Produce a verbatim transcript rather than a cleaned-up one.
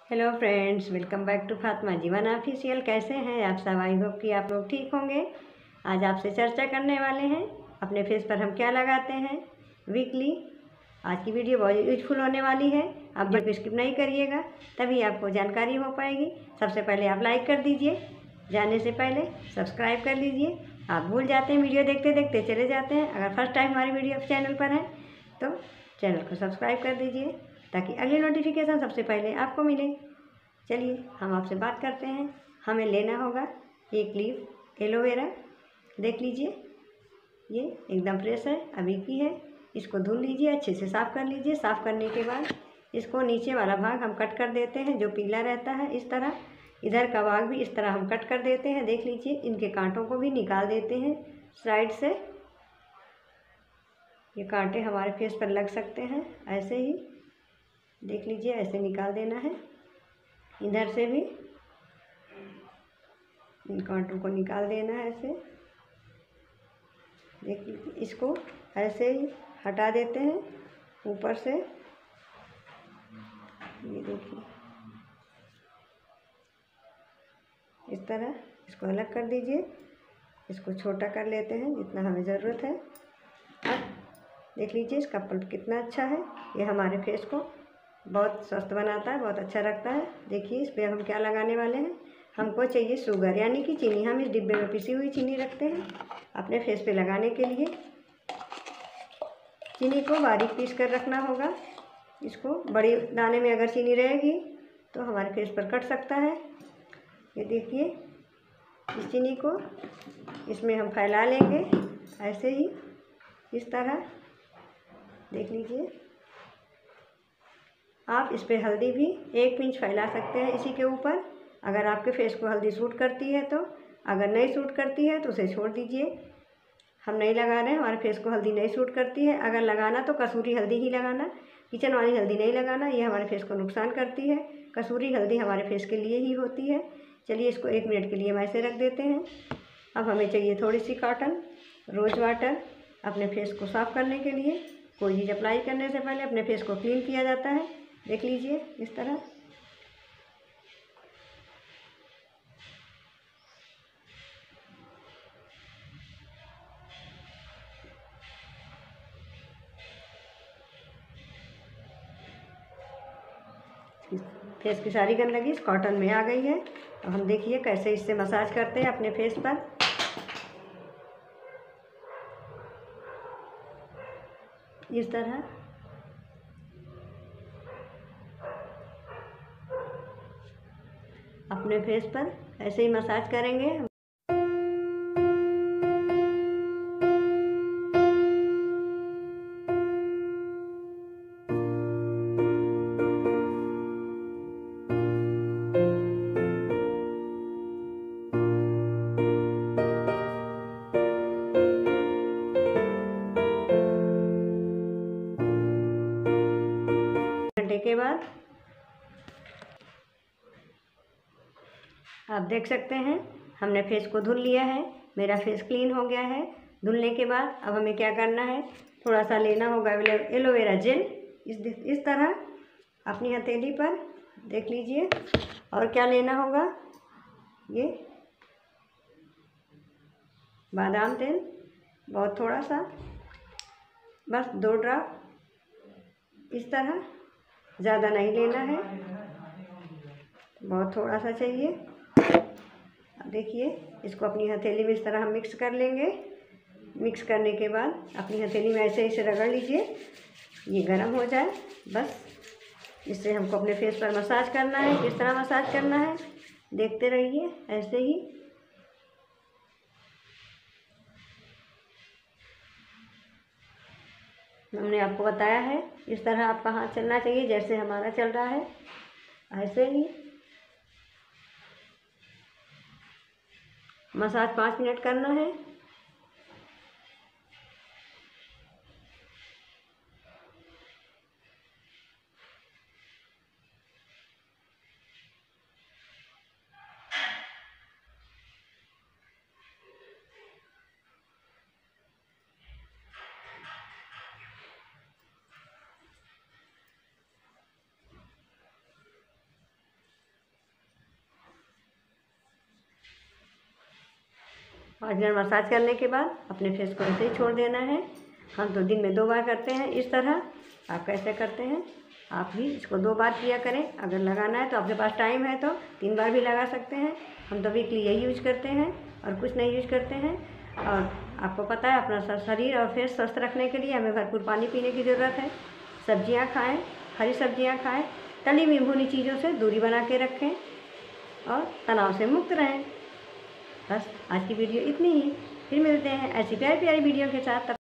Hello friends, welcome back to Fatima Jeevan official. कैसे हैं आप सब? आई होप कि आप लोग ठीक होंगे। आज आपसे चर्चा करने वाले हैं अपने फेस पर हम क्या लगाते हैं वीकली। आज की वीडियो बहुत यूजफुल होने वाली है, आप वीडियो स्किप नहीं करिएगा, तभी आपको जानकारी हो पाएगी। सबसे पहले आप लाइक कर दीजिए, जाने से पहले सब्सक्राइब कर लीजिए। आप भूल जाते हैं, वीडियो देखते देखते चले जाते हैं। अगर फर्स्ट टाइम हमारी वीडियो चैनल पर है तो चैनल को सब्सक्राइब कर दीजिए ताकि अगली नोटिफिकेशन सबसे पहले आपको मिले। चलिए हम आपसे बात करते हैं। हमें लेना होगा एक लीफ एलोवेरा। देख लीजिए, ये एकदम फ्रेश है, अभी की है। इसको धुल लीजिए, अच्छे से साफ़ कर लीजिए। साफ़ करने के बाद इसको नीचे वाला भाग हम कट कर देते हैं, जो पीला रहता है इस तरह। इधर का भाग भी इस तरह हम कट कर देते हैं। देख लीजिए, इनके कांटों को भी निकाल देते हैं साइड से। ये कांटे हमारे फेस पर लग सकते हैं, ऐसे ही देख लीजिए, ऐसे निकाल देना है। इधर से भी इन कांटों को निकाल देना है ऐसे। देख लीजिए, इसको ऐसे ही हटा देते हैं ऊपर से। ये देखिए, इस तरह इसको अलग कर दीजिए। इसको छोटा कर लेते हैं जितना हमें ज़रूरत है। अब देख लीजिए, इसका पल्प कितना अच्छा है। ये हमारे फेस को बहुत स्वस्थ बनाता है, बहुत अच्छा रखता है। देखिए, इस पर हम क्या लगाने वाले हैं। हमको चाहिए शुगर, यानी कि चीनी। हम इस डिब्बे में पिसी हुई चीनी रखते हैं अपने फेस पे लगाने के लिए। चीनी को बारीक पीस कर रखना होगा। इसको बड़ी दाने में अगर चीनी रहेगी तो हमारे फेस पर कट सकता है। ये देखिए, इस चीनी को इसमें हम फैला लेंगे ऐसे ही, इस तरह। देख लीजिए, आप इस पर हल्दी भी एक पिंच फैला सकते हैं इसी के ऊपर, अगर आपके फेस को हल्दी सूट करती है तो। अगर नहीं सूट करती है तो उसे छोड़ दीजिए। हम नहीं लगा रहे हैं, हमारे फेस को हल्दी नहीं सूट करती है। अगर लगाना तो कसूरी हल्दी ही लगाना, किचन वाली हल्दी नहीं लगाना, ये हमारे फेस को नुकसान करती है। कसूरी हल्दी हमारे फेस के लिए ही होती है। चलिए, इसको एक मिनट के लिए हम ऐसे रख देते हैं। अब हमें चाहिए थोड़ी सी कॉटन रोज़ वाटर अपने फेस को साफ़ करने के लिए। कोई चीज़ अप्लाई करने से पहले अपने फेस को क्लीन किया जाता है। देख लीजिए, इस तरह। फेस की सारी गंदगी इस कॉटन में आ गई है। अब हम देखिए कैसे इससे मसाज करते हैं अपने फेस पर। इस तरह अपने फेस पर ऐसे ही मसाज करेंगे। घंटे के बाद आप देख सकते हैं हमने फेस को धुल लिया है। मेरा फेस क्लीन हो गया है। धुलने के बाद अब हमें क्या करना है, थोड़ा सा लेना होगा एलोवेरा जेल, इस इस तरह अपनी हथेली पर। देख लीजिए, और क्या लेना होगा, ये बादाम तेल, बहुत थोड़ा सा, बस दो ड्रॉप, इस तरह। ज़्यादा नहीं लेना है, बहुत थोड़ा सा चाहिए। देखिए, इसको अपनी हथेली में इस तरह हम मिक्स कर लेंगे। मिक्स करने के बाद अपनी हथेली में ऐसे ऐसे रगड़ लीजिए, ये गर्म हो जाए बस। इससे हमको अपने फेस पर मसाज करना है। किस तरह मसाज करना है देखते रहिए, ऐसे ही। हमने आपको बताया है इस तरह आपका हाथ चलना चाहिए, जैसे हमारा चल रहा है ऐसे ही। मसाज पाँच मिनट करना है। पाँच मिनट मसाज करने के बाद अपने फेस को ऐसे ही छोड़ देना है। हम तो दिन में दो बार करते हैं इस तरह। आप कैसे करते हैं? आप भी इसको दो बार किया करें। अगर लगाना है तो आपके पास टाइम है तो तीन बार भी लगा सकते हैं। हम तो वीकली यही यूज करते हैं और कुछ नहीं यूज करते हैं। और आपको पता है अपना शरीर और फेस स्वस्थ रखने के लिए हमें भरपूर पानी पीने की ज़रूरत है। सब्जियां खाएं, हरी सब्जियां खाएं, तली हुई भुनी चीज़ों से दूरी बना के रखें और तनाव से मुक्त रहें। बस आज की वीडियो इतनी ही। फिर मिलते हैं ऐसी प्यारी प्यारी वीडियो के साथ।